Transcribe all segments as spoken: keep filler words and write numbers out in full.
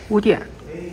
五点。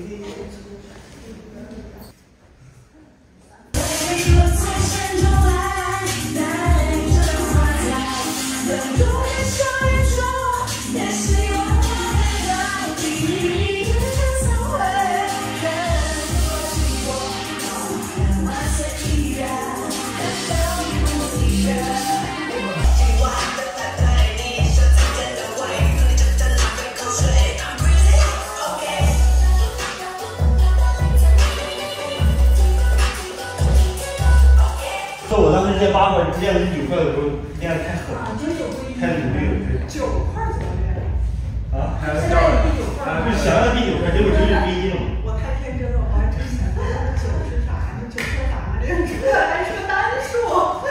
说我当时这八块直接五十九块的时候，练的太狠了，太努力了。 九块怎么练？ 啊，还要教啊，就想要第九块，结果直接第一了。 我太天真了，我还真想说九是啥？这九说啥呢？这还是个单数。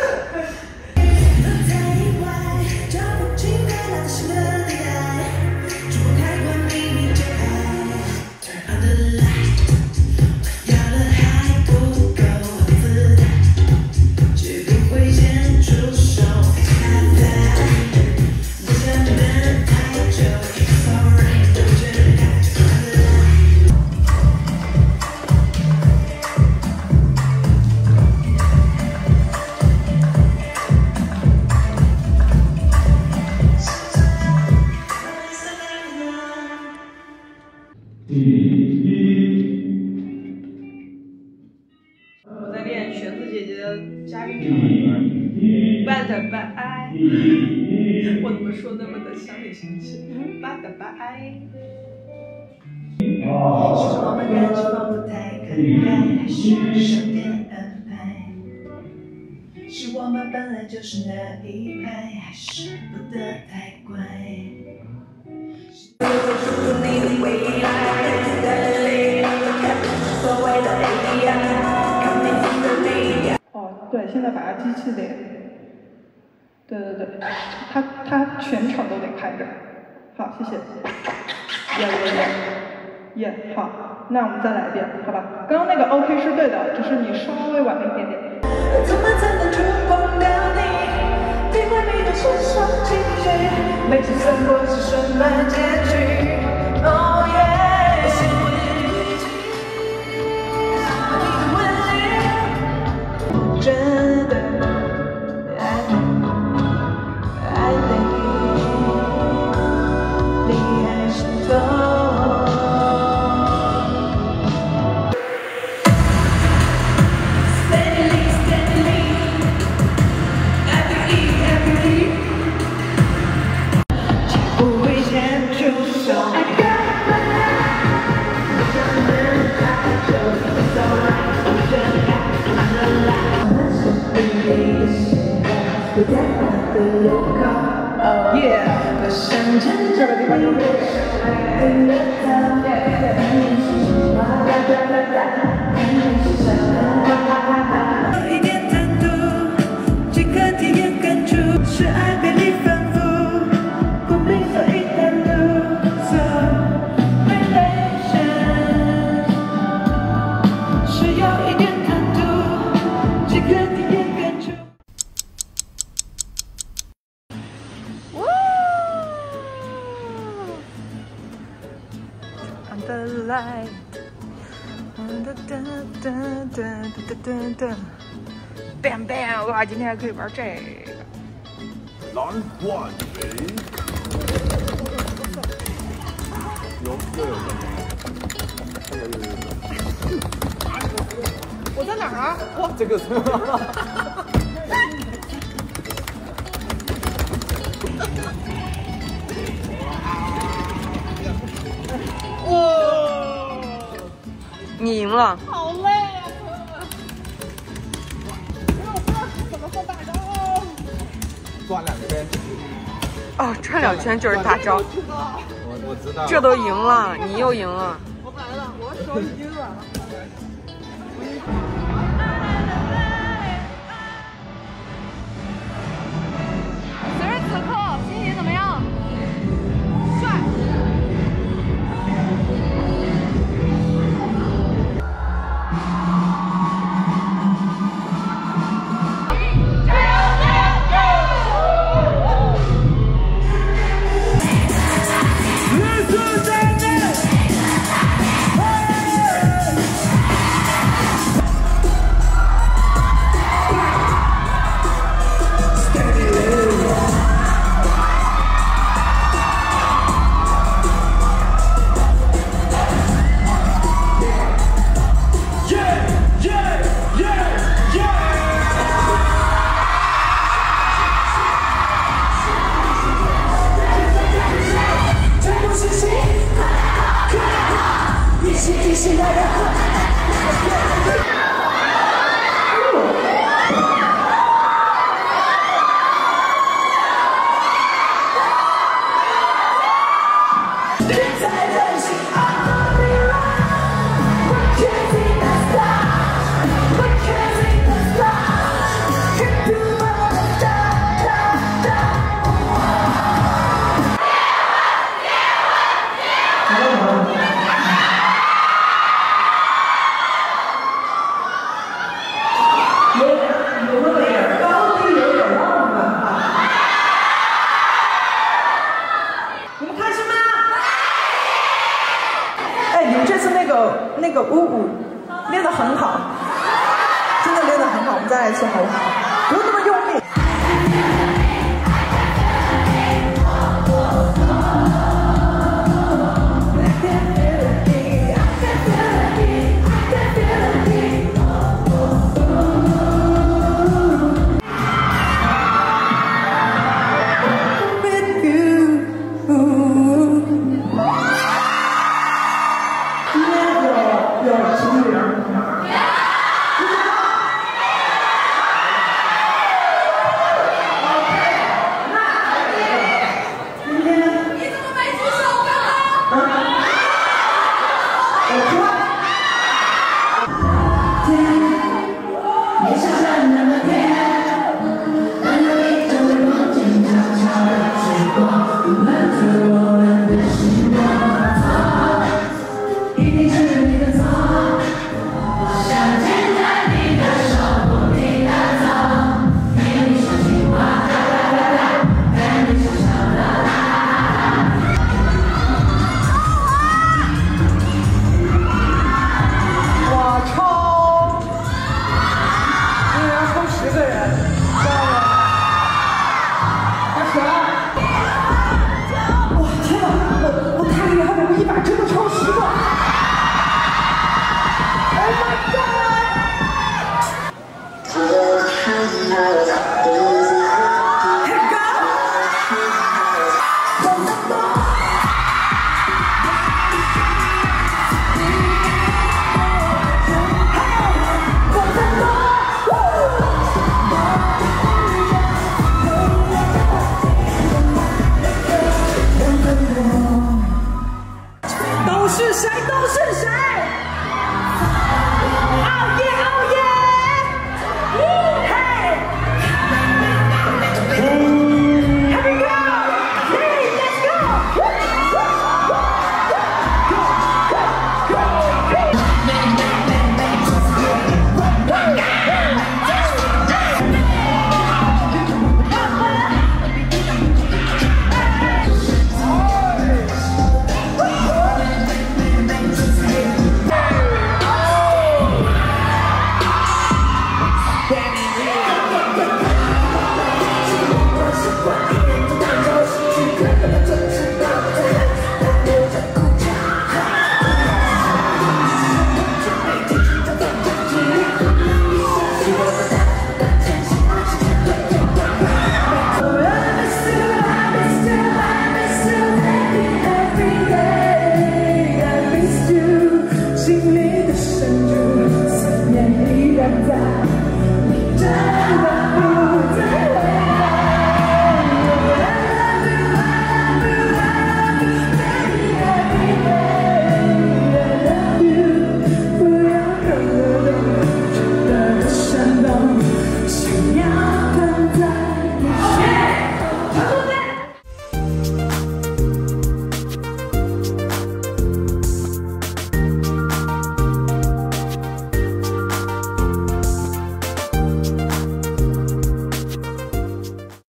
我在练玄子姐姐的嘉宾唱的歌，拜的拜，我怎么说那么的乡里乡气？拜的拜。是我们感情不太可爱，还是上天安排？是我们本来就是那一派，还是不得太乖？你的未来，所谓的 A I。哦，对，现在把它机器得，对对对，它它全场都得开着。好，谢谢。耶耶耶耶，好，那我们再来一遍，好吧？刚刚那个 OK 是对的，只是你稍微晚了一点点。怎么才能触碰到你？体会你的身上情绪，每次散过是什么结局？哦耶！真的爱你，爱你，你还是痛。Steadily, steadily, every every， 不会先出手。Oh yeah， 我想见这个地方有人。有一点贪图，即刻体验感触，是爱别离反复，不必所以单独。So relation， 是有一点贪图，即刻体验感触。The light， 哒哒哒哒哒哒哒 ，bang bang！ 哇，今天还可以玩这个。 Round one， ready？ 有有有有。 我在哪儿啊？我这个。 哇！你赢了。 好累啊，朋友们！因为我不知道怎么放大招。 转两圈。 哦，转两圈就是大招。 我我知道。 这都赢了，你又赢了。 我来了，我手已经软了。 此时此刻心情怎么样？帅！ 个五五练得很好，真的练得很好，我们再来一次好不好？